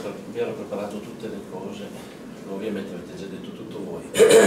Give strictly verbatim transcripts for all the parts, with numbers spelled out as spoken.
mi ero preparato tutte le cose, ovviamente avete già detto tutto voi.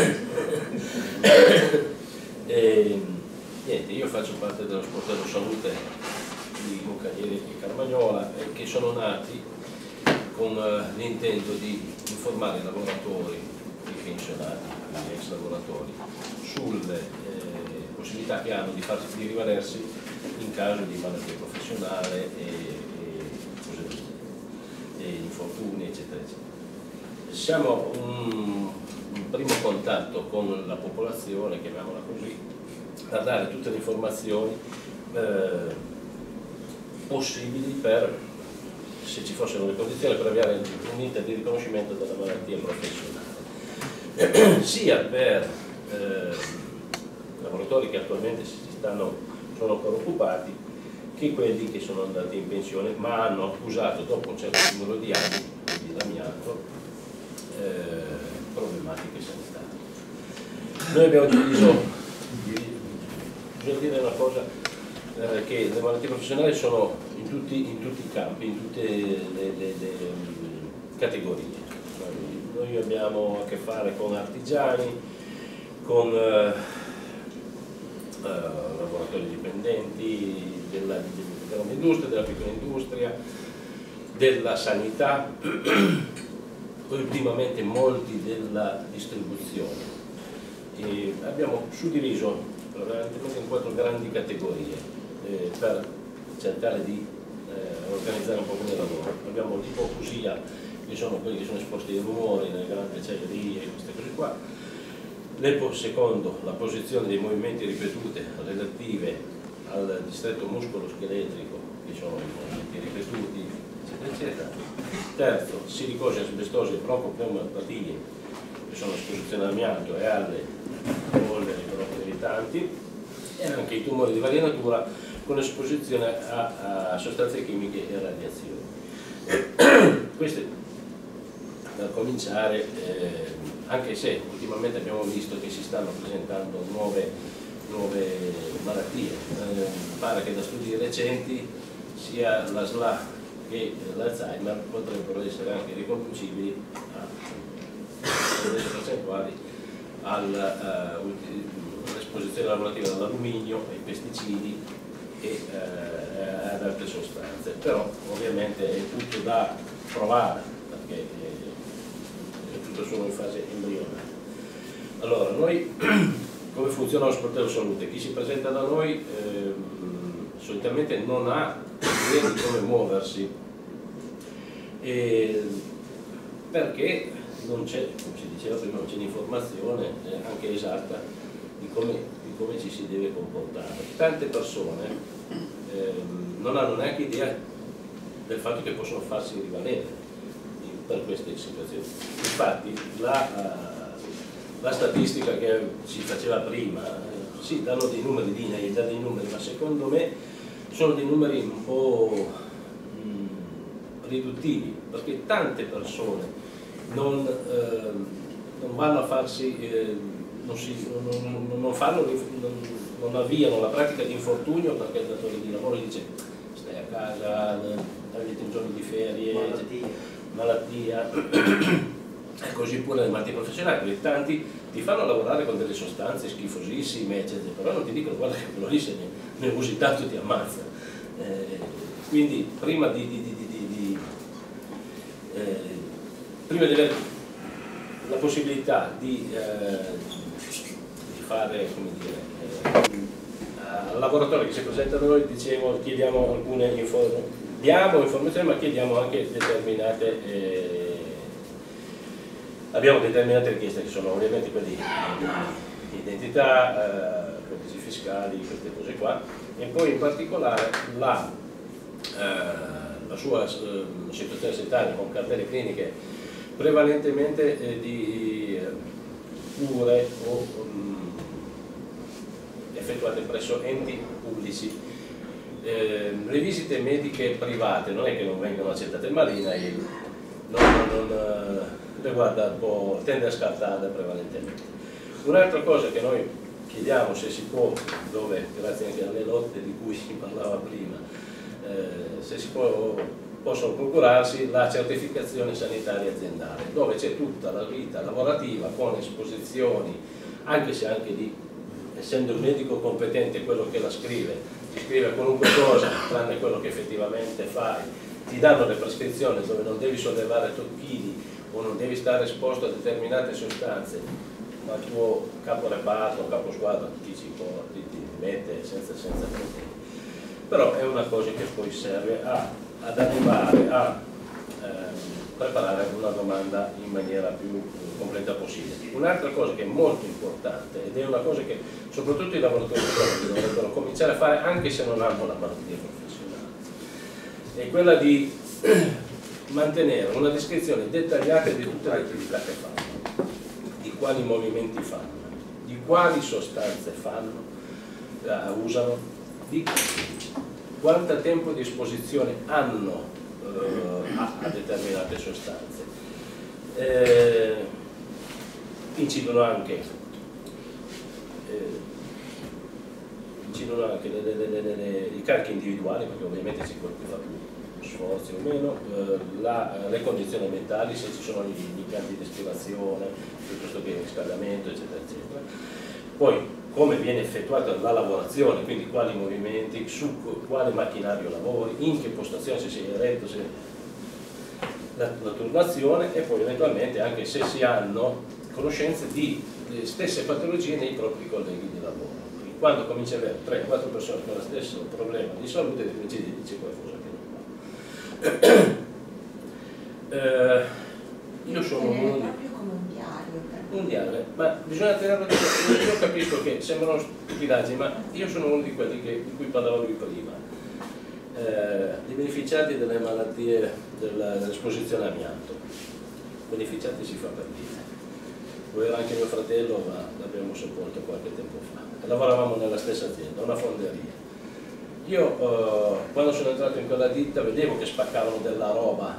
E, niente, io faccio parte dello Sportello Salute di Moncalieri e Carmagnola, eh, che sono nati con uh, l'intento di informare i lavoratori, i pensionati, gli ex lavoratori, sulle eh, possibilità che hanno di, farsi, di rivalersi in caso di malattia professionale e, e, e infortuni, eccetera, eccetera. Siamo un, un primo contatto con la popolazione, chiamiamola così, a dare tutte le informazioni eh, possibili per, se ci fossero le condizioni, per avviare un iter di riconoscimento della malattia professionale, sia per eh, lavoratori che attualmente si stanno, sono ancora occupati, che quelli che sono andati in pensione ma hanno accusato dopo un certo numero di anni, quindi l'amianto, Eh, problematiche sanitarie. Noi abbiamo diviso, bisogna dire una cosa, eh, che le malattie professionali sono in tutti, in tutti i campi, in tutte le, le, le, le categorie. Noi abbiamo a che fare con artigiani, con eh, eh, lavoratori dipendenti della, della grande industria, della piccola industria, della sanità, ultimamente molti della distribuzione. E abbiamo suddiviso prevalentemente in quattro grandi categorie eh, per cercare di eh, organizzare un po' come il lavoro. Abbiamo l'ipoacusia, che sono quelli che sono esposti ai rumori nelle grandi acciaierie e queste cose qua. L'epo secondo, la posizione dei movimenti ripetute relative al distretto muscolo-scheletrico, che sono i movimenti ripetuti, eccetera. Terzo, silicosi, asbestosi e broncopneumopatie, che sono esposizione all'amianto e alle polveri irritanti, e anche i tumori di varia natura con esposizione a, a sostanze chimiche e radiazioni. Queste da cominciare, eh, anche se ultimamente abbiamo visto che si stanno presentando nuove, nuove malattie, eh, pare che da studi recenti sia la S L A che l'Alzheimer potrebbero essere anche riconducibili a delle percentuali all'esposizione lavorativa all'alluminio, ai pesticidi e eh, ad altre sostanze. Però ovviamente è tutto da provare, perché è tutto solo in fase embrionale. Allora, noi come funziona lo Sportello Salute? Chi si presenta da noi eh, solitamente non ha idea di come muoversi, e perché non c'è, come si diceva prima, non c'è l'informazione eh, anche esatta di come, di come ci si deve comportare. Tante persone eh, non hanno neanche idea del fatto che possono farsi rivalere per queste situazioni. Infatti la, la statistica che si faceva prima, eh, sì, danno dei numeri di I N A I, danno dei numeri, ma secondo me sono dei numeri un po' mh, riduttivi, perché tante persone non, eh, non vanno a farsi, eh, non, si, non, non, non, fanno, non, non avviano la pratica di infortunio perché il datore di lavoro gli dice stai a casa, avete un giorno di ferie, malattia, malattia. E così pure le malattie professionali, perché tanti ti fanno lavorare con delle sostanze schifosissime, eccetera, però non ti dicono guarda che quello lì se ne, ne usi tanto ti ammazza. Eh, quindi prima di, di, di, di, di, eh, prima di avere la possibilità di, eh, di fare, come dire, eh, al lavoratore che si presenta a noi, dicevo, chiediamo alcune informazioni, diamo informazioni ma chiediamo anche determinate eh, abbiamo determinate richieste che sono ovviamente quelle di identità, eh, codici fiscali, queste cose qua, e poi in particolare la, eh, la sua eh, situazione sanitaria con cartelle cliniche prevalentemente eh, di eh, cure o um, effettuate presso enti pubblici. Eh, le visite mediche private non è che non vengono accettate, ma l'I N A I non, non, non le guarda un po', tende a scartarle prevalentemente. Un'altra cosa che noi chiediamo, se si può, dove grazie anche alle lotte di cui si parlava prima, eh, se si può possono procurarsi la certificazione sanitaria aziendale, dove c'è tutta la vita lavorativa con esposizioni, anche se anche lì, essendo il medico competente quello che la scrive, ti scrive qualunque cosa, tranne quello che effettivamente fai, ti danno le prescrizioni dove non devi sollevare chili o non devi stare esposto a determinate sostanze, ma il tuo capo reparto o capo squadra ti ci porti, ti mette senza, senza problemi. Però è una cosa che poi serve a, ad arrivare a eh, preparare una domanda in maniera più completa possibile. Un'altra cosa che è molto importante, ed è una cosa che soprattutto i lavoratori dovrebbero cominciare a fare anche se non hanno la malattia professionale, è quella di mantenere una descrizione dettagliata di tutte le attività che fanno, di quali movimenti fanno, di quali sostanze fanno, uh, usano, di quanto tempo di esposizione hanno uh, a, a determinate sostanze. Eh, incidono anche, eh, incidono anche le, le, le, le, le, i carichi individuali, perché ovviamente si fa più sforzi o meno, eh, la, le condizioni ambientali, se ci sono gli impianti di ispirazione, piuttosto che il riscaldamento, eccetera, eccetera. Poi come viene effettuata la lavorazione, quindi quali movimenti, su quale macchinario lavori, in che postazione, se sei eretto, se la, la turnazione, e poi eventualmente anche se si hanno conoscenze di le stesse patologie nei propri colleghi di lavoro. Quindi quando cominci ad avere tre quattro persone con lo stesso problema di salute, cominci a dire qualcosa che non va. eh, io sono uno di... proprio come un diario. Un diario, ma bisogna tenerlo di conto. Io capisco che sembrano stupidaggini, ma io sono uno di quelli che, di cui parlava lui prima, eh, dei beneficiati delle malattie dell'esposizione all'amianto. Beneficiati si fa per dire. Poi era anche mio fratello, ma l'abbiamo sepolto qualche tempo fa. E lavoravamo nella stessa azienda, una fonderia. Io eh, quando sono entrato in quella ditta vedevo che spaccavano della roba,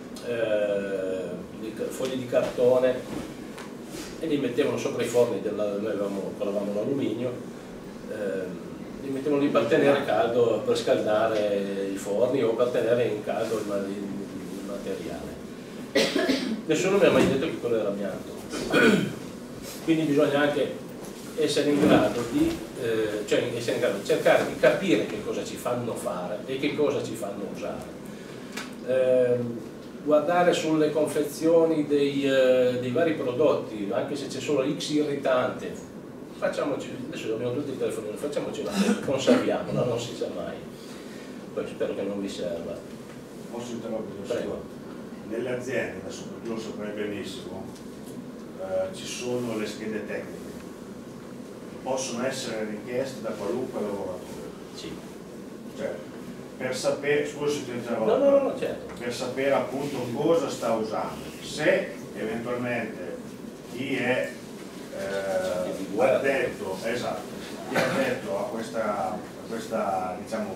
eh, di, fogli di cartone, e li mettevano sopra i forni, della, noi avevamo, colavamo l'alluminio, eh, li mettevano lì per tenere caldo, per scaldare i forni o per tenere in caldo il, il materiale. Nessuno mi ha mai detto che quello era amianto. Quindi bisogna anche essere in grado di, eh, cioè essere in grado di cercare di capire che cosa ci fanno fare e che cosa ci fanno usare. Eh, guardare sulle confezioni dei, eh, dei vari prodotti, anche se c'è solo X irritante, facciamoci, adesso abbiamo tutti i telefoni, facciamoci una cosa, conserviamola, non si sa mai. Poi spero che non vi serva. Posso interrompere? Prego. Nelle aziende, adesso perché lo saprei benissimo, eh, ci sono le schede tecniche, possono essere richieste da qualunque lavoratore. Sì. Cioè, per sapere, scusa se ti interrompo, no, no, no, certo. per sapere appunto cosa sta usando, se eventualmente chi è eh, addetto, esatto, chi è addetto a questa, a questa diciamo,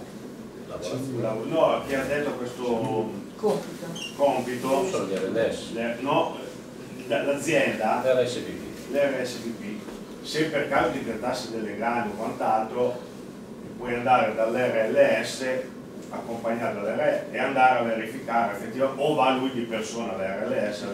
no, chi è addetto a questo compito, compito sono gli R L S, le, no, l'azienda, l'R S P P, l'R S P P, se per caso ti trattassi delle grandi o quant'altro, puoi andare dall'R L S accompagnato dall'R L S e andare a verificare effettivamente, o va lui di persona all'R L S a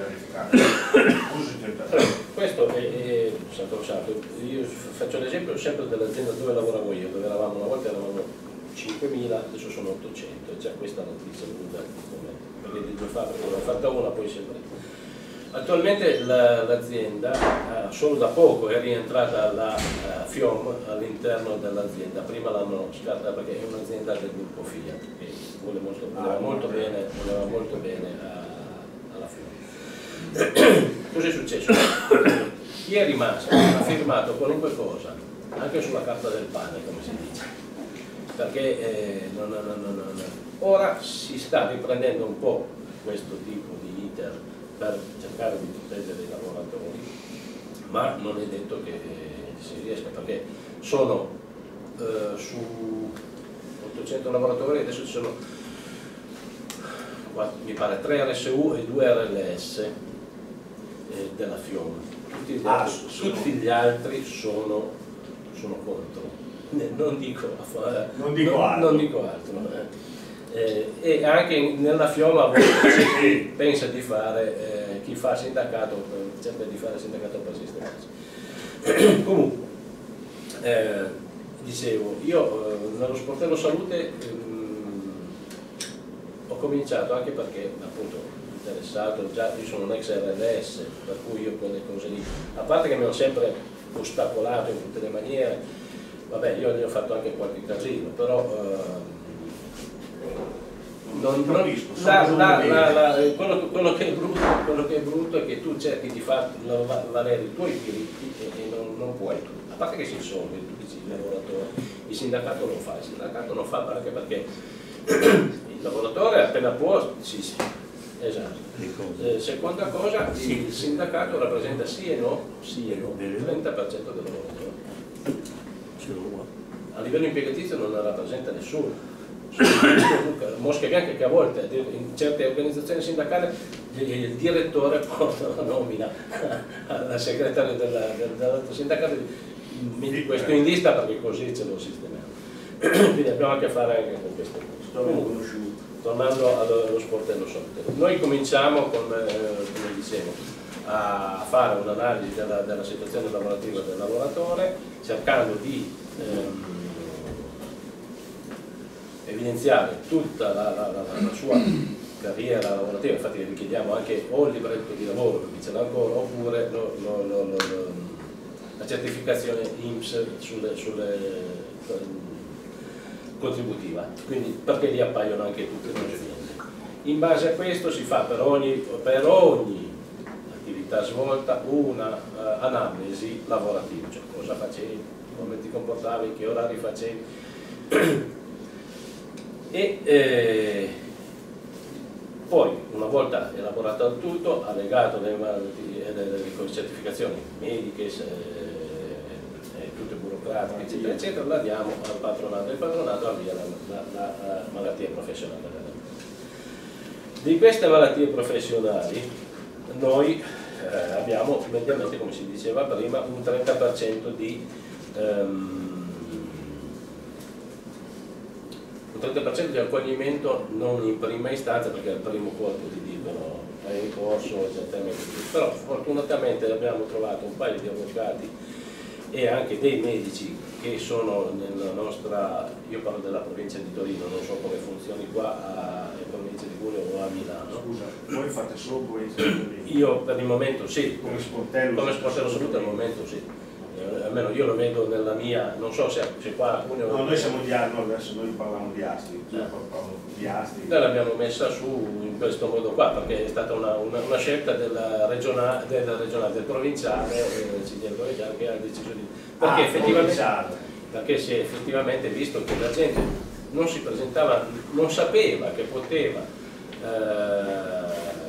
verificare. Questo è, è sacrosanto. Io faccio l'esempio sempre dell'azienda dove lavoravo io, dove eravamo una volta eravamo cinquemila, adesso sono ottocento, e già questa notizia lunga come perché di due fabbriche, l'ho fatta una, poi sempre. Attualmente l'azienda la, eh, solo da poco è rientrata la uh, FIOM all'interno dell'azienda, prima l'hanno scartata perché è un'azienda del gruppo Fiat che vuole molto, voleva, molto bene, voleva molto bene a, alla FIOM. Cosa è successo? Chi è rimasto ha firmato qualunque cosa, anche sulla carta del pane, come si dice, perché eh, non, non, non, non, non. Ora si sta riprendendo un po' questo tipo di iter per cercare di proteggere i lavoratori, ma non è detto che si riesca, perché sono eh, su ottocento lavoratori, adesso ci sono mi pare tre R S U e due R L S eh, della FIOM, tutti gli altri, ah, tutti gli altri sono, sono contro, non dico, non dico non, altro, non dico altro eh. eh, e anche nella Fioma a volte c'è chi pensa di fare, eh, chi fa sindacato, cerca di fare sindacato per sistemarsi. Comunque, eh, dicevo, io eh, nello sportello salute ehm, ho cominciato anche perché appunto interessato, già io sono un ex R L S, per cui io quelle cose lì, a parte che mi hanno sempre ostacolato in tutte le maniere, vabbè io ne ho fatto anche qualche casino, però eh, non, non, la, la, la, la, quello, quello, che è brutto, quello che è brutto è che tu cerchi di far valere i tuoi diritti e, e non, non puoi, a parte che si risolve, tu dici il lavoratore, il sindacato non fa, il sindacato non fa anche perché il lavoratore appena può, sì sì, esatto. Eh, seconda cosa, il sindacato rappresenta sì e no, sì e no, il trenta per cento del lavoratore. A livello impiegatizio non ne rappresenta nessuno. Mosche bianche che a volte in certe organizzazioni sindacali il direttore porta la nomina al segretario dell'altro sindacato, metti questo in lista perché così ce lo sistemiamo. Quindi abbiamo a che fare anche con queste cose. Comunque, tornando allo sportello salute, noi cominciamo con, eh, come dicevo, a fare un'analisi della, della situazione lavorativa del lavoratore, cercando di ehm, evidenziare tutta la, la, la, la sua carriera lavorativa. Infatti vi chiediamo anche o il libretto di lavoro, perché ce l'ha ancora, oppure lo, lo, lo, lo, la certificazione I N P S sulle, sulle, contributiva, quindi perché lì appaiono anche tutte le procedimenti. In base a questo si fa per ogni, per ogni attività svolta una uh, anamnesi lavorativa, cioè cosa facevi, come ti comportavi, che orari facevi. E eh, poi una volta elaborato il tutto, allegato le, le, le, le certificazioni mediche, eh, eh, tutte burocratiche eccetera eccetera, la diamo al patronato, il patronato avvia la, la, la, la malattia professionale. Di queste malattie professionali noi eh, abbiamo mediamente, come si diceva prima, un trenta per cento di ehm, un trenta per cento di accoglimento non in prima istanza, perché al primo colpo ti dicono è in corso esattamente così. Però fortunatamente abbiamo trovato un paio di avvocati e anche dei medici che sono nella nostra, io parlo della provincia di Torino, non so come funzioni qua a, in provincia di Cuneo o a Milano. Scusa, voi fate solo provincia di Torino? Io per il momento sì, come sportello, come sportello salute al momento sì. Eh, almeno io lo vedo nella mia, non so se, se qua a Cuneo... No, noi siamo di Asti, no, adesso noi parliamo di Asti, eh. parliamo di Asti. Noi l'abbiamo messa su in questo modo qua, perché è stata una, una, una scelta del regionale, del, regionale, del provinciale, eh, del provinciale che ha deciso di... Perché, ah, effettivamente, perché si è effettivamente visto che la gente non si presentava, non sapeva che poteva eh,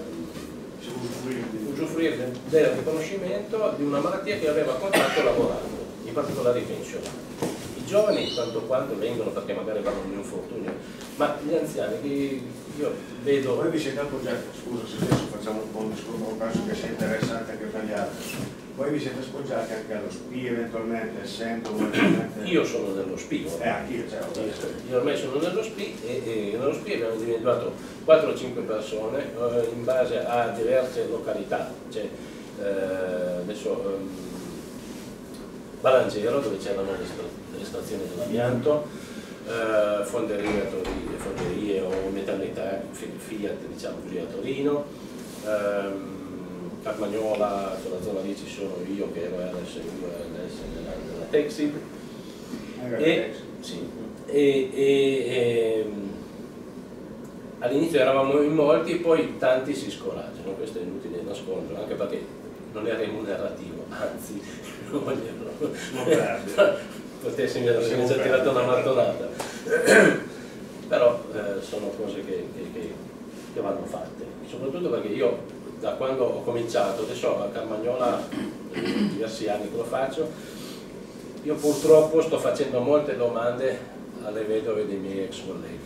usufruire del, del riconoscimento di una malattia che aveva contratto lavorando, in particolare i pensionati. I giovani tanto quanto vengono perché magari vanno in un infortunio, ma gli anziani che io vedo... Voi vi siete appoggiati, scusa se adesso facciamo un po' un discorso, penso che sia interessante anche per gli altri. Voi vi siete appoggiati anche allo S P I eventualmente, essendo eventualmente... Io sono nello S P I. Eh, anch'io, certo. Io ormai sono nello S P I e, e nello S P I abbiamo individuato quattro o cinque persone eh, in base a diverse località. Cioè, eh, adesso um, Balangero, dove c'erano le estrazioni dell'amianto, eh, fonderie, fonderie o metallità, Fiat diciamo così a Torino, ehm, Carmagnola, quella zona lì ci sono io che ero R S U nella, nella Texid e, sì, e, e, e all'inizio eravamo in molti, poi tanti si scoraggiano, questo è inutile nascondere, anche perché non è remunerativo, anzi non vogliono potessimo aver già tirato una mattonata, però eh, sono cose che, che, che, che vanno fatte, soprattutto perché io da quando ho cominciato, adesso a Carmagnola diversi anni che lo faccio, io purtroppo sto facendo molte domande alle vedove dei miei ex colleghi,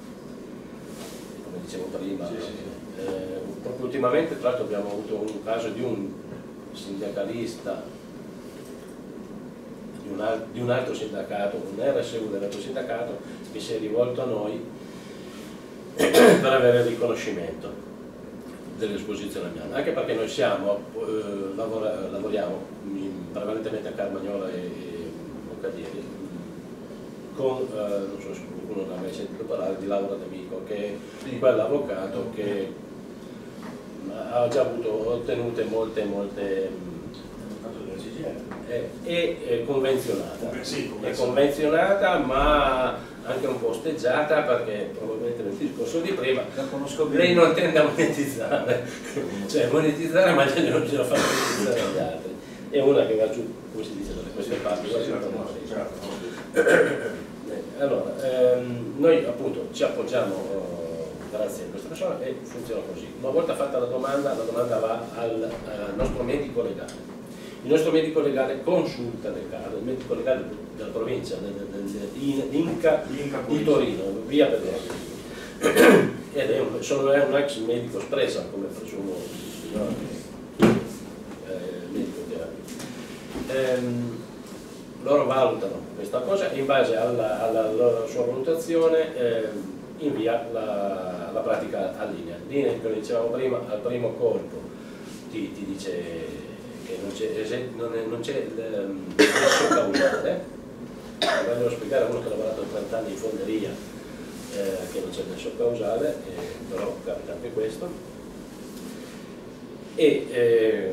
come dicevo prima. Sì, sì. Eh, proprio ultimamente tra l'altro abbiamo avuto un caso di un sindacalista di un, di un altro sindacato, un R S U dell'altro sindacato che si è rivolto a noi per avere il riconoscimento dell'esposizione amiana, anche perché noi siamo, eh, lavora, lavoriamo in, prevalentemente a Carmagnola e, e Moncalieri con, eh, non so se qualcuno non ha mai sentito parlare di Laura D'Amico, che è sì. quell'avvocato che ha già avuto ottenute molte molte è, è, è convenzionata, sì, è convenzionata ma anche un po' osteggiata, perché probabilmente nel discorso di prima lei non tende a monetizzare, cioè monetizzare ma lei non ce la fa monetizzare agli altri, è una che va giù, come si dice, dalle queste parti. Allora, ehm, noi appunto ci appoggiamo eh, grazie a questa persona e funziona così. Una volta fatta la domanda, la domanda va al, al nostro medico legale. Il nostro medico legale consulta le case, il medico legale della provincia, dell'Inca di Torino, via Pedro. Ed è un, solo è un ex medico Stresa, come presumo il signore eh, medico che era. Ehm, loro valutano questa cosa e in base alla, alla loro sua valutazione eh, invia la, la pratica a linea. Linea, come dicevamo prima, al primo colpo ti, ti dice che non c'è il nesso causale. Voglio spiegare a uno che ha lavorato trenta anni in fonderia eh, che non c'è il nesso causale, eh, però capita anche questo. E eh,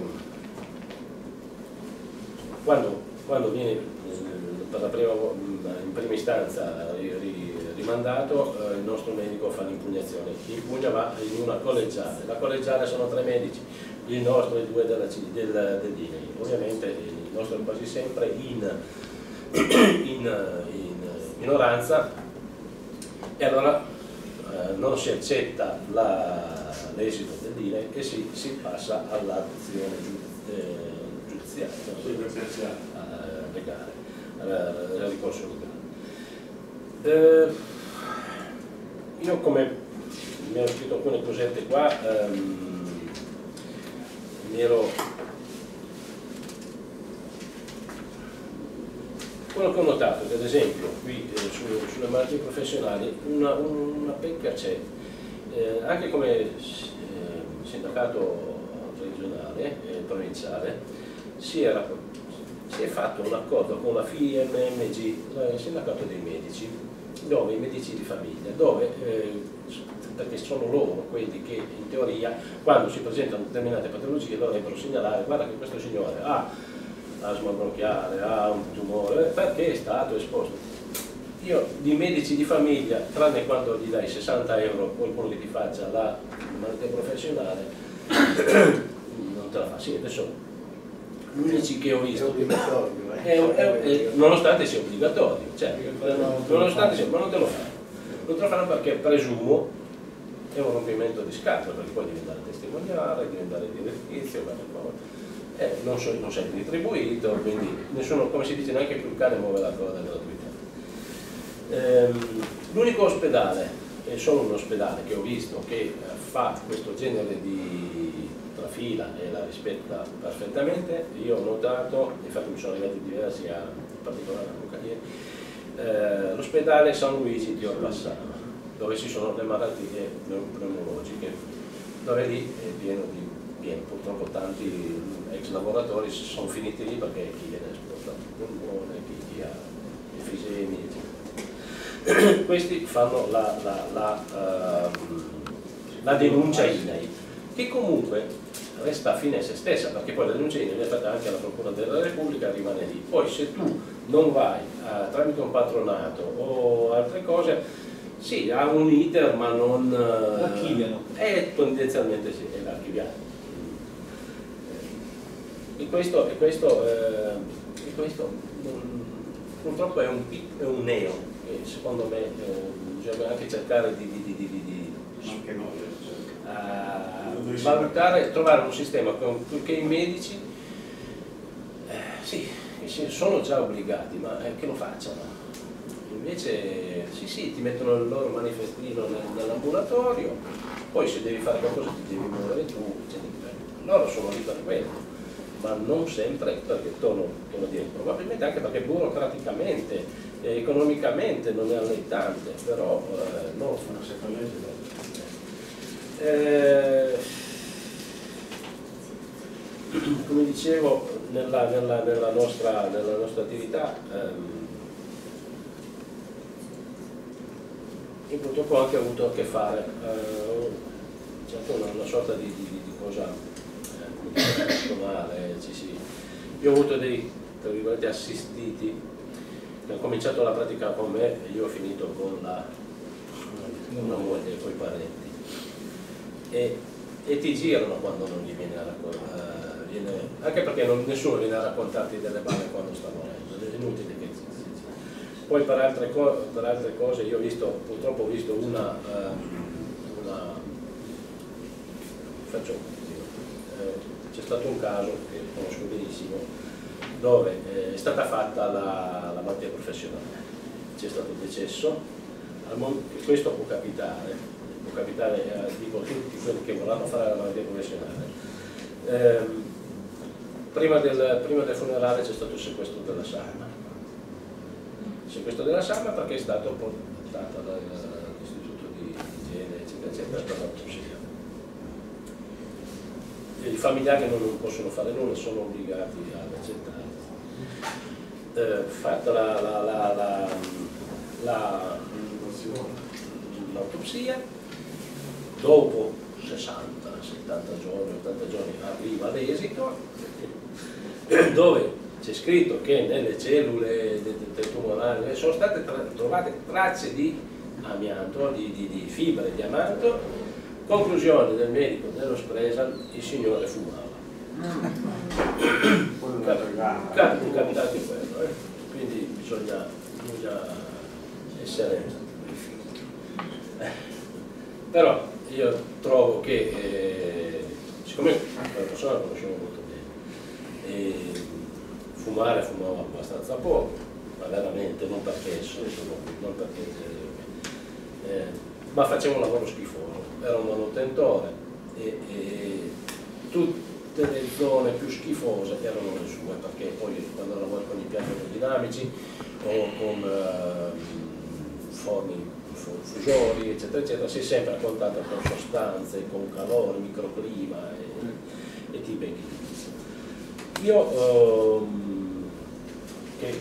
quando, quando viene eh, per la prima, in prima istanza rimandato, eh, il nostro medico fa l'impugnazione, l'impugna va in una collegiale, la collegiale sono tre medici, il nostro e due della, del, dell'I N E I. Ovviamente il nostro è quasi sempre in, in, in minoranza, e allora eh, non si accetta l'esito dell'I N E I e si, si passa all'azione giudiziaria, giudiziaria eh, legale, al ricorso legale. Eh, io, come mi ho scritto alcune cosette qua, ehm, ero quello che ho notato, che ad esempio qui eh, su, sulle malattie professionali una, una pecca c'è, eh, anche come eh, sindacato regionale e eh, provinciale si, era, si è fatto un accordo con la F I M M G, il sindacato dei medici, dove i medici di famiglia, dove eh, perché sono loro quelli che in teoria quando si presentano determinate patologie dovrebbero segnalare: guarda che questo signore ha asma bronchiale, ha un tumore, perché è stato esposto. Io di medici di famiglia, tranne quando gli dai sessanta euro qualcuno che ti faccia la malattia professionale, non te la fa. Sì, adesso l'unici che ho visto è, è, è, nonostante sia obbligatorio, cioè, nonostante sia, ma non te lo fanno, non te lo fanno perché presumo è un rompimento di scatola, perché poi devi andare testimoniale, devi andare direttizio, eh, non, so, non sei retribuito, quindi nessuno, come si dice, neanche più il cane muove la coda gratuita. Ehm, L'unico ospedale, è solo un ospedale che ho visto che eh, fa questo genere di trafila e la rispetta perfettamente, io ho notato, infatti mi sono arrivati diversi, a, in particolare a Moncalieri, eh, l'ospedale San Luigi di Orbassano, dove ci sono le malattie pneumologiche, dove lì è pieno di pieno, purtroppo tanti ex lavoratori sono finiti lì perché chi viene spostato il polmone, chi, chi ha efisemi, eccetera. Questi fanno la, la, la, uh, la denuncia I N A I, che comunque resta fine a se stessa, perché poi la denuncia I N A I è fatta anche alla Procura della Repubblica, rimane lì. Poi se tu non vai uh, tramite un patronato o altre cose, sì, ha un iter, ma non... l'archiviano. Eh, tendenzialmente sì, è l'archiviano. E questo, e questo, eh, e questo um, purtroppo è un, è un neo, e secondo me eh, bisogna anche cercare di, di, di, di, di anche noi, uh, valutare, trovare un sistema con, che i medici eh, sì, sono già obbligati, ma eh, che lo facciano. Invece sì sì, ti mettono il loro manifestino nell'ambulatorio, poi se devi fare qualcosa ti devi muovere tu, eccetera. Loro sono lì per quello, ma non sempre, perché torno, torno a dire, probabilmente anche perché burocraticamente, eh, economicamente non è allettante, però eh, non lo fanno. eh, come dicevo, nella, nella, nella, nostra, nella nostra attività ehm, io purtroppo ho anche avuto a che fare eh, certo una, una sorta di, di, di cosa eh, personale, ci si, io ho avuto dei tra virgolette assistiti che hanno cominciato la pratica con me e io ho finito con la, una moglie e con i parenti e, e ti girano quando non gli viene a raccontare, anche perché non, nessuno viene a raccontarti delle balle quando sta morendo, è inutile che si dica. Poi per altre, per altre cose io ho visto, purtroppo ho visto una, uh, una faccio, eh, c'è stato un caso che conosco benissimo dove eh, è stata fatta la, la malattia professionale, c'è stato il decesso, questo può capitare, può capitare eh, dico tutti quelli che vorranno fare la malattia professionale. Eh, Prima del, prima del funerale c'è stato il sequestro della salma. Il sequestro della salma perché è stato portato dall'istituto di igiene, eccetera, eccetera, per l'autopsia. I familiari non possono fare nulla, sono obbligati ad accettare. Eh, fatta la, la, la, la, la, l'autopsia, dopo sessanta settanta giorni, ottanta giorni arriva l'esito dove c'è scritto che nelle cellule del tumorale sono state tra trovate tracce di amianto, di, di, di fibre di amianto. Conclusione del medico dello Spresal: il signore fumava. Capita, capita anche quello, eh? Quindi bisogna, bisogna essere eh. Però io trovo che eh, siccome la persona la conoscevo molto bene e fumare fumava abbastanza poco, ma veramente non perché sono, non perché eh, ma faceva un lavoro schifoso, era un manutentore e, e tutte le zone più schifose erano le sue, perché poi quando lavori con impianti aerodinamici o con eh, forni fusori eccetera eccetera, sei sempre a contatto con sostanze, con calore, microclima e, e ti becchi. Io ehm, che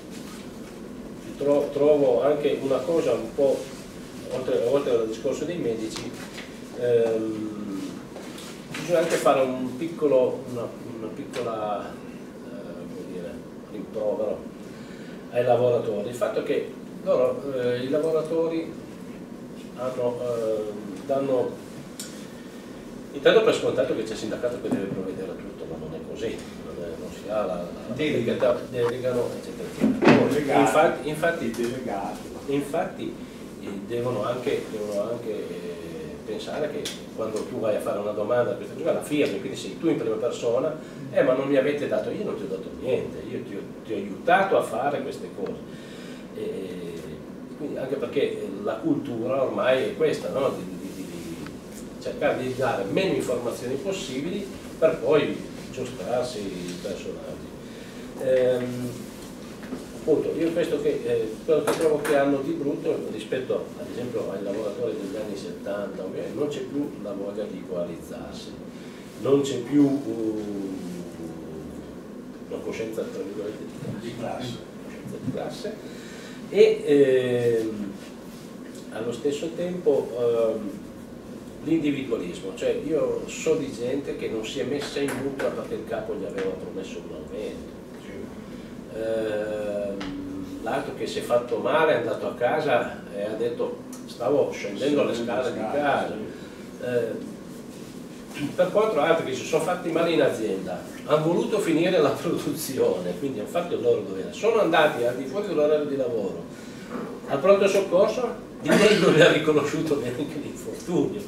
tro, trovo anche una cosa un po', oltre, oltre al discorso dei medici, ehm, bisogna anche fare un piccolo, una, una piccola eh, come dire, rimprovero ai lavoratori, il fatto che loro, eh, i lavoratori hanno, eh, danno intanto per scontato che c'è il sindacato che deve provvedere a tutto, ma non è così, non, è, non si ha la, la delegata, delegano eccetera eccetera. Infatti, infatti, infatti eh, devono anche, devono anche eh, pensare che quando tu vai a fare una domanda a questa cosa la firmi, quindi sei tu in prima persona, eh ma non mi avete dato, io non ti ho dato niente, io ti ho, ti ho aiutato a fare queste cose. E quindi anche perché la cultura ormai è questa, no? di, di, di, di cercare di dare meno informazioni possibili per poi giostrarsi i personaggi. Ehm, appunto, io questo che, eh, quello che trovo che hanno di brutto rispetto ad esempio ai lavoratori degli anni settanta, non c'è più la voglia di coalizzarsi, non c'è più uh, una coscienza tra virgolette di classe, coscienza di classe. E ehm, allo stesso tempo ehm, l'individualismo, cioè io so di gente che non si è messa in mutua perché il capo gli aveva promesso un aumento, ehm, l'altro che si è fatto male è andato a casa e ha detto stavo scendendo le scale di casa, eh, per contro altri che si sono fatti male in azienda hanno voluto finire la produzione, quindi hanno fatto il loro dovere, sono andati al di fuori dell'orario di lavoro al pronto soccorso, di lei non le ha riconosciuto neanche l'infortunio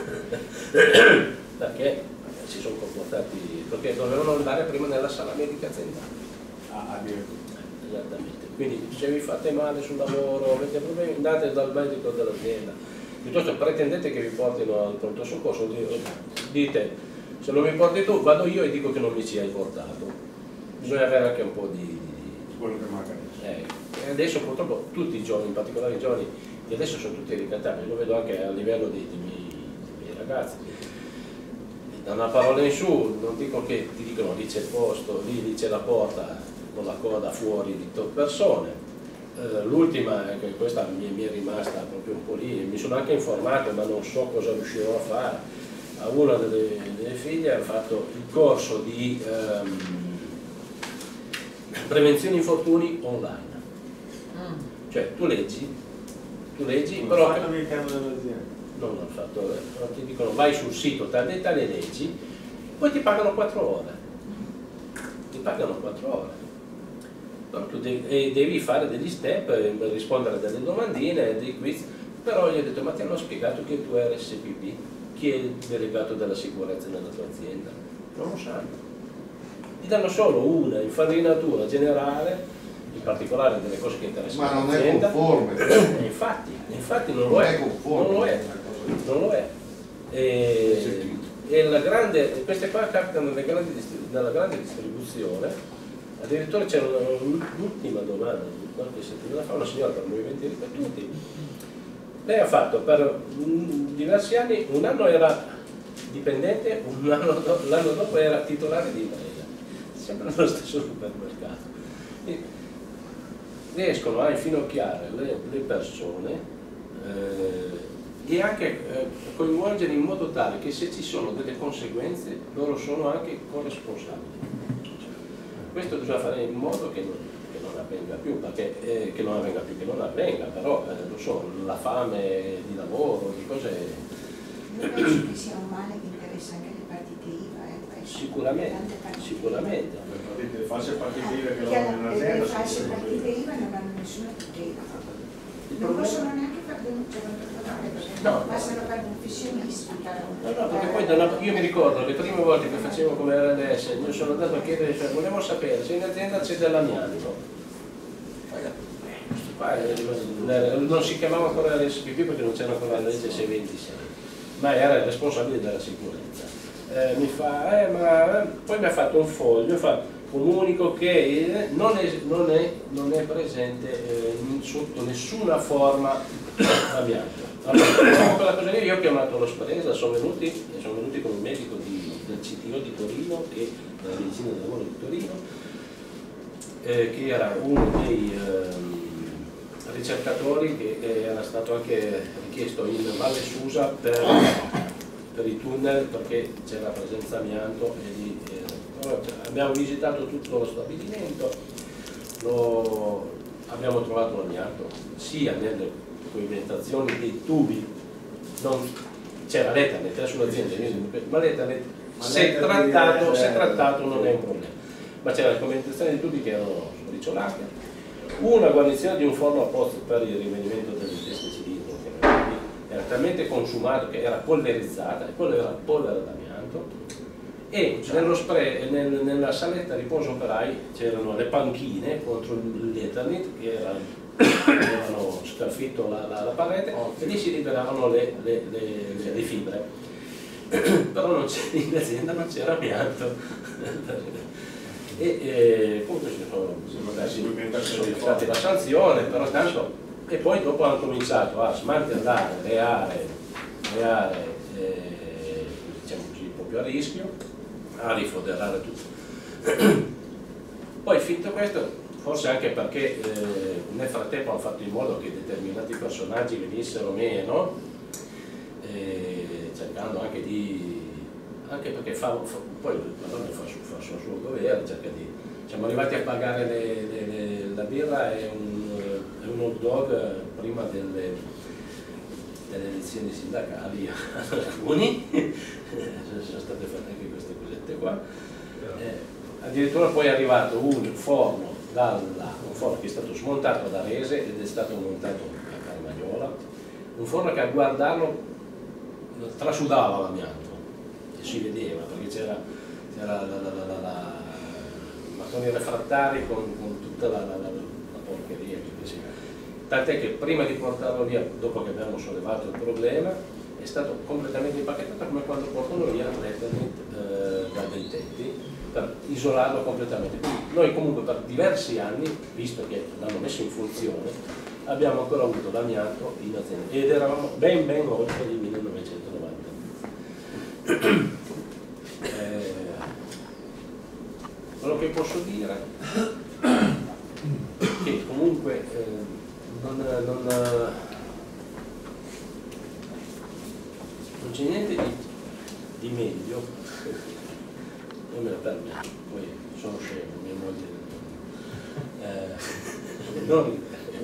perché si sono comportati, perché dovevano andare prima nella sala medica aziendale. Ah, esattamente, quindi se vi fate male sul lavoro, avete problemi, andate dal medico dell'azienda, piuttosto pretendete che vi portino al pronto soccorso, dite se non mi porti tu vado io e dico che non mi ci hai portato. Bisogna avere anche un po' di, di quello che manca eh, e adesso purtroppo tutti i giovani, in particolare i giovani di adesso sono tutti ricattati, lo vedo anche a livello dei, dei, miei, dei miei ragazzi, da una parola in su, non dico che ti dicono lì c'è il posto, lì, lì c'è la porta con la coda fuori di tot persone. Uh, l'ultima, eh, questa mi, mi è rimasta proprio un po' lì, mi sono anche informato ma non so cosa riuscirò a fare. A una delle, delle figlie ha fatto il corso di um, prevenzione infortuni online, mm. cioè tu leggi, tu leggi non però fanno che, non l'ho fatto, però ti dicono vai sul sito tale e tale leggi, poi ti pagano quattro ore, ti pagano quattro ore. Tu devi, e devi fare degli step, rispondere a delle domandine, dei quiz, però gli ho detto ma ti hanno spiegato che il tuo R S P P, chi è il delegato della sicurezza nella tua azienda? Non lo sanno. Ti danno solo una infarinatura generale, in particolare delle cose che interessano ma non l'azienda. È conforme. E infatti, infatti non, non lo è, è conforme, non lo è, non lo è. E, e la grande, queste qua capitano nelle grandi, nella grande distribuzione. Addirittura c'era l'ultima domanda, qualche settimana fa, una signora per movimenti ripetuti. Lei ha fatto per diversi anni, un anno era dipendente, un anno dopo, l'anno dopo era titolare di impresa, sempre nello stesso supermercato. E riescono a infinocchiare le, le persone eh, e anche eh, coinvolgere in modo tale che se ci sono delle conseguenze loro sono anche corresponsabili. Questo bisogna fare in modo che non, che non avvenga più, perché eh, che non avvenga più, che non avvenga, però eh, lo so, la fame di lavoro, di cose. Io penso che sia un male che interessa anche le partite I V A, eh, sicuramente, sicuramente. Le, partite, le false partite I V A che ah, lavorano in azienda. Le false partite I V A non hanno nessuna tutela. Non possono neanche far denunciare, no, passano per professionisti. No, no, perché poi da una, io mi ricordo le prime volte che facevo come R L S, io sono andato a chiedere, cioè, volevo sapere se in azienda c'è dell'amianto. Non si chiamava ancora R S P P perché non c'era ancora la legge sei ventisei, ma era il responsabile della sicurezza. Eh, mi fa, eh, ma poi mi ha fatto un foglio, fa, comunico che non è, non è, non è presente eh, sotto nessuna forma amianto. Allora, quella cosa lì, io ho chiamato l'Ospresa, sono venuti, sono venuti con un medico di, del C T O di Torino, e della medicina del lavoro di Torino, eh, che era uno dei eh, ricercatori che era stato anche richiesto in Valle Susa per, per i tunnel, perché c'era presenza amianto e di, eh, abbiamo visitato tutto lo stabilimento, lo, abbiamo trovato l'amianto sia nelle pavimentazioni dei tubi, c'era l'Ethernet sull'azienda, ma l'Ethernet se trattato, se trattato non è un problema, ma c'era la pavimentazione dei tubi che erano sbriciolate, una guarnizione di un forno apposta per il rinvenimento delle teste cilindro che era talmente consumato che era polverizzata, e quello era polvere d'amianto. E nello spray, nel, nella saletta riposo operai c'erano le panchine contro l'Ethernet che era, avevano scalfitto la, la, la parete, oh, e lì si liberavano le, le, le, le, le fibre. Però non in azienda non c'era amianto. E, e comunque ci sono, sono stati la sanzione, però tanto. E poi dopo hanno cominciato a smantellare le aree, le aree eh, diciamo così, proprio a rischio, a rifoderare tutto. Poi finito questo, forse anche perché eh, nel frattempo hanno fatto in modo che determinati personaggi venissero meno, eh, cercando anche di, anche perché fa, fa, poi Padrone fa, fa, fa il suo governo, cerca di, siamo arrivati a pagare le, le, le, la birra e un, e un hot dog prima delle, delle elezioni sindacali ad alcuni, sono state fatte anche queste cosette qua. Eh, addirittura poi è arrivato un forno, dalla, un forno che è stato smontato da Rese ed è stato montato a Carmagnola, un forno che a guardarlo trasudava l'amianto, e si vedeva perché c'era la, la, la, la, la, mattoni refrattari con, con tutta la, la, la, la porcheria che si... Tant'è che prima di portarlo via, dopo che abbiamo sollevato il problema, è stato completamente impacchettato come quando portano via l'Ethernet eh, da dei tetti, per isolarlo completamente. Quindi noi comunque per diversi anni, visto che l'hanno messo in funzione, abbiamo ancora avuto l'amianto in azienda ed eravamo ben ben oltre il millenovecentonovanta. eh, quello che posso dire è che comunque eh, non, non, non c'è niente di, di meglio, io me la permetto, poi sono scemo, mia moglie eh, non,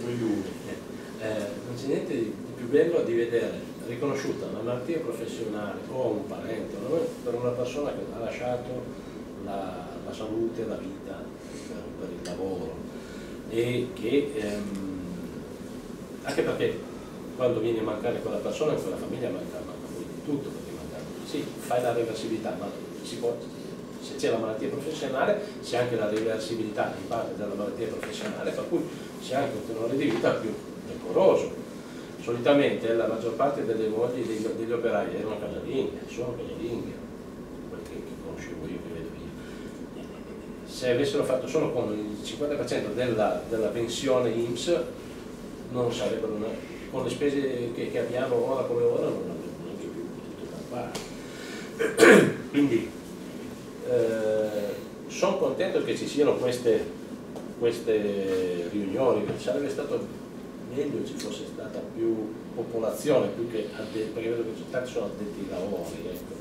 eh, non c'è niente di più bello di vedere riconosciuta una malattia professionale o un parente per una persona che ha lasciato la, la salute, la vita per, per il lavoro, e che ehm, anche perché quando viene a mancare quella persona, quella famiglia manca, manca poi di tutto, perché manca, sì, fai la reversibilità, ma si può, se c'è la malattia professionale c'è anche la reversibilità in parte della malattia professionale, per cui c'è anche un tenore di vita più decoroso. Solitamente la maggior parte delle mogli degli, degli operai erano casalinghe, sono casalinghe, quelle che, che conoscevo io, che vedo io. Se avessero fatto solo con il cinquanta per cento della, della pensione I N P S, non sarebbero, con le spese che, che abbiamo ora come ora, non avrebbero neanche più potuto campare. Quindi eh, sono contento che ci siano queste, queste riunioni, sarebbe stato meglio ci fosse stata più popolazione, più che addetti, perché vedo che tanti sono addetti ai lavori, ecco.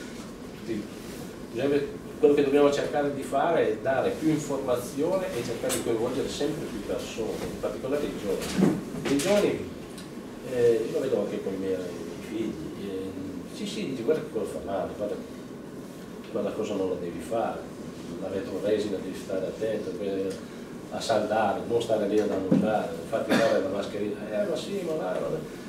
Quindi, quello che dobbiamo cercare di fare è dare più informazione e cercare di coinvolgere sempre più persone, in particolare i giovani. I giovani, eh, io lo vedo anche con i miei figli, eh, sì sì, dici guarda che cosa fa male, guarda, guarda cosa non la devi fare, la retroresina devi stare attento, per, a saldare, non stare lì ad annusare, far tirare la mascherina, eh ma sì, ma là,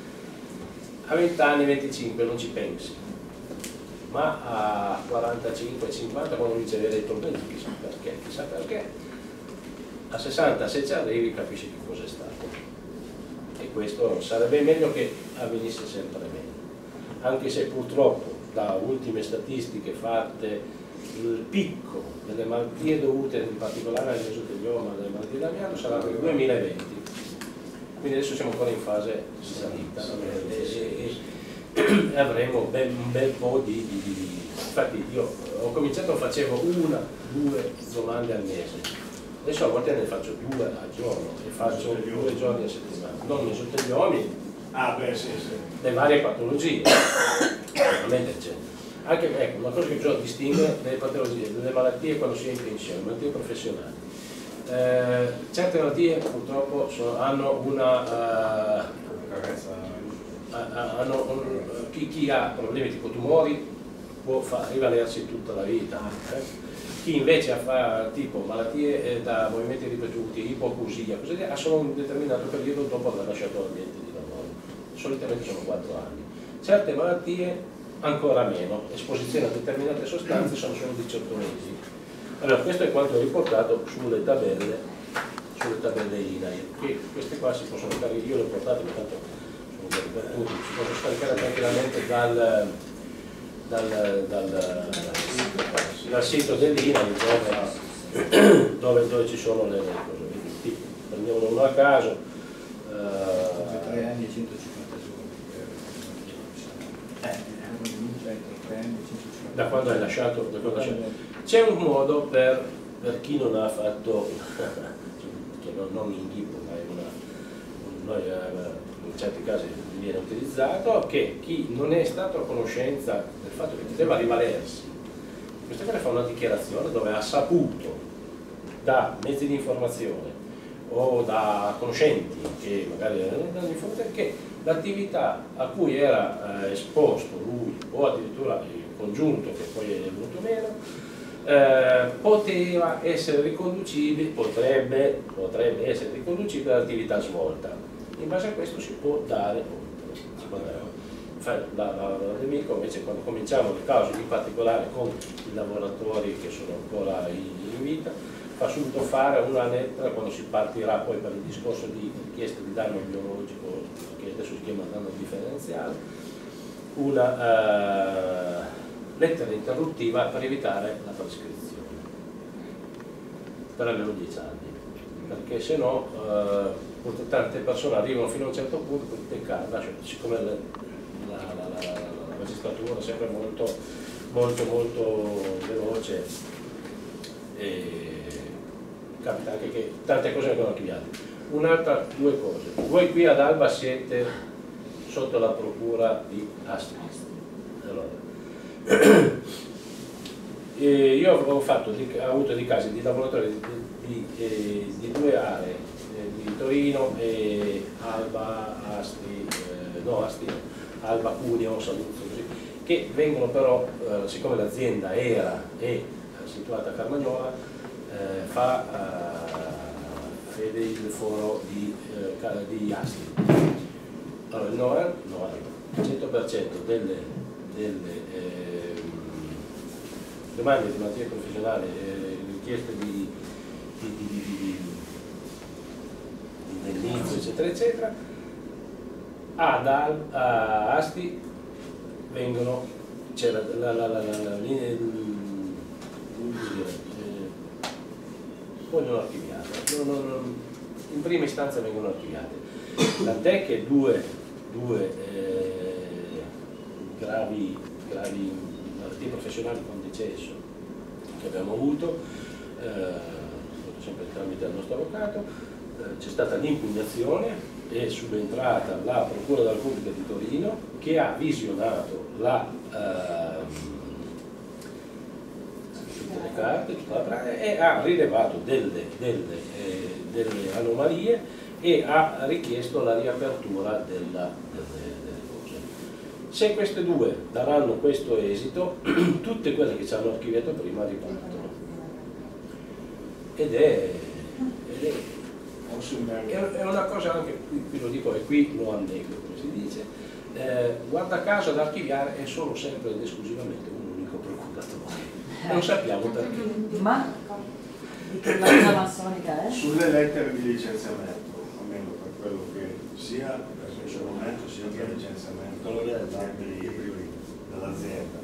a venti anni, venticinque non ci pensi, ma a quarantacinque, cinquanta quando inizi a avere dei problemi, chissà perché, chissà perché, a sessanta se ci arrivi capisci che cosa è stato, e questo sarebbe meglio che avvenisse sempre meglio, anche se purtroppo da ultime statistiche fatte il picco delle malattie dovute in particolare al mesotelioma, delle malattie d'amianto, sarà nel duemilaventi, quindi adesso siamo ancora in fase di salita e, e, e avremo ben, un bel po' di, di, di... Infatti io ho cominciato, facevo una, due domande al mese, adesso a volte ne faccio due al giorno e faccio due giorni a settimana, non mesoteliomi, ah, beh, sì, sì. le varie patologie, ovviamente c'è. Anche ecco, una cosa che bisogna distinguere delle patologie, delle malattie quando si è in pensione, malattie professionali. Eh, certe malattie purtroppo sono, hanno una uh, hanno un, chi, chi ha problemi tipo tumori può fa, rivalersi tutta la vita. Eh? Chi invece fa tipo malattie eh, da movimenti ripetuti, ipoacusia, così via, ha solo un determinato periodo dopo aver lasciato l'ambiente di lavoro. Solitamente sono quattro anni. Certe malattie ancora meno, esposizione a determinate sostanze sono solo diciotto mesi. Allora questo è quanto riportato sulle tabelle, sulle tabelle I N A I, che queste qua si possono caricare, io le ho portate, ma tanto sono già ripetuti, si possono scaricare tranquillamente dal, dal, dal, dal sito dell'I N A I dove, dove, dove ci sono le cose. Quindi, prendiamo uno a caso. Uh, tre anni e centocinquanta giorni. Eh. Da quando hai lasciato, c'è un modo per, per chi non ha fatto, che non, non in ghippo, ma è una, noi, in certi casi viene utilizzato, che chi non è stato a conoscenza del fatto che deve rivalersi, questa cosa fa una dichiarazione dove ha saputo da mezzi di informazione o da conoscenti che magari danno informazioni che l'attività a cui era eh, esposto lui o addirittura il congiunto che poi è venuto meno eh, poteva essere riconducibile, potrebbe, potrebbe essere riconducibile all'attività svolta. In base a questo si può dare, si può dare. La, la, la D'Amico invece quando cominciamo le cause in particolare con i lavoratori che sono ancora in, in vita, fa subito fare una lettera quando si partirà poi per il discorso di richiesta di danno biologico, che adesso si chiama danno differenziale, una uh, lettera interruttiva per evitare la prescrizione per almeno dieci anni, perché se no uh, tante persone arrivano fino a un certo punto, poi peccare, siccome la, la, la, la, la magistratura è sempre molto molto molto veloce e capita anche che tante cose vengono archiviate. Un'altra, due cose. Voi qui ad Alba siete sotto la procura di Asti. Allora, e io ho, fatto di, ho avuto dei casi di lavoratori di, di, eh, di due aree, eh, di Torino e Alba, Asti, eh, no Asti, Alba, Cuneo, Saluzzo, così, che vengono però, eh, siccome l'azienda era e situata a Carmagnola, eh, fa eh, fede il foro di, eh, di Asti. Allora il novanta, cento per cento delle, delle eh, domande di malattia professionale, eh, richieste di, di, di, di, di, di indennizzo, eccetera, eccetera, ad Al, a Asti vengono, c'è la, la, la, la, la, la linea, eh, vogliono archiviate, non, non, non, in prima istanza vengono archiviate, tant'è che due, due eh, gravi, gravi malattie professionali con decesso che abbiamo avuto, eh, sempre tramite il nostro avvocato, eh, c'è stata l'impugnazione, è subentrata la Procura della Repubblica di Torino che ha visionato la, eh, tutte le carte tutta la, e ha rilevato delle, delle, eh, delle anomalie e ha richiesto la riapertura della, delle, delle cose. Se queste due daranno questo esito, tutte quelle che ci hanno archiviato prima ripartono. Ed è, ed è è una cosa anche, qui, qui lo dico e qui lo annego, come si dice, eh, guarda caso ad archiviare è solo sempre ed esclusivamente un unico procuratore, e non sappiamo perché. Ma di che la massonica è? Sulle lettere di licenziamento, almeno per quello che sia per il funzionamento sia per il licenziamento dell'azienda,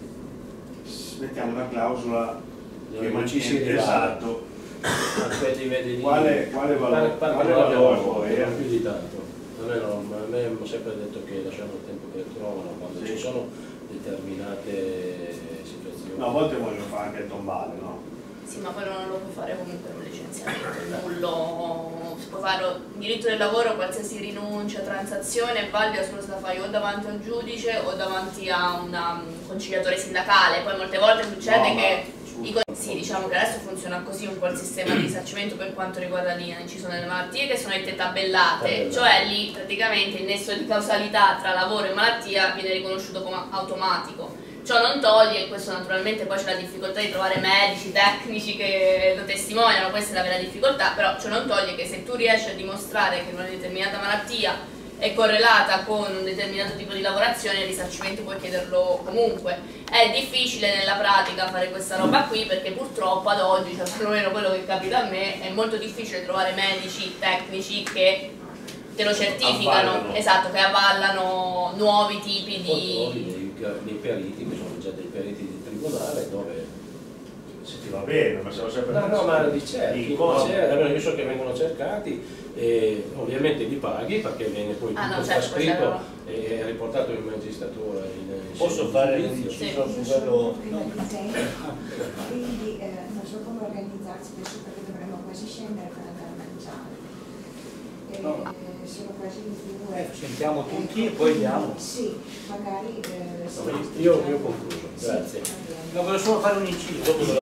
mettiamo una clausola che mantiene esatto. Aspetti, vedi, quale, quale valore, quale, quale valore valore non più di tanto. A me, non, a me hanno sempre detto che lasciamo il tempo che trovano quando sì. Ci sono determinate situazioni. No, a volte vogliono fare anche il tombale, no? Sì, ma poi non lo puoi fare comunque un licenziamento, nullo, si può fare il diritto del lavoro, qualsiasi rinuncia, transazione è valida solo se la fai o davanti a un giudice o davanti a una, un conciliatore sindacale, poi molte volte succede no, che I sì, diciamo che adesso funziona così un po' il sistema di risarcimento per quanto riguarda l'I N A, ci sono delle malattie che sono dette tabellate, cioè lì praticamente il nesso di causalità tra lavoro e malattia viene riconosciuto come automatico. Ciò non toglie, e questo naturalmente poi c'è la difficoltà di trovare medici, tecnici che lo testimoniano, questa è la vera difficoltà, però ciò non toglie che se tu riesci a dimostrare che una determinata malattia è correlata con un determinato tipo di lavorazione, il risarcimento puoi chiederlo comunque. È difficile nella pratica fare questa roba qui perché purtroppo ad oggi, cioè perlomeno quello che capita a me, è molto difficile trovare medici, tecnici che te lo certificano, avvallano. Esatto, che avvallano nuovi tipi di... Dei, dei periti, che sono già dei periti di tribunale, dove... Se ti va bene, ma siamo sempre... No, no, ma di certi, io so che vengono cercati, e ovviamente li paghi perché viene poi tutto ah, no, certo, trascritto e riportato in magistratura. In, in Posso fare un inciso su quello? No. Quindi eh, non so come organizzarsi adesso perché dovremmo quasi scendere per andare a mangiare. E, no. Sono quasi due. Eh, sentiamo tutti eh, e poi andiamo. Sì, magari. Eh, no, io, io ho concluso, grazie. No, volevo solo fare un inciso.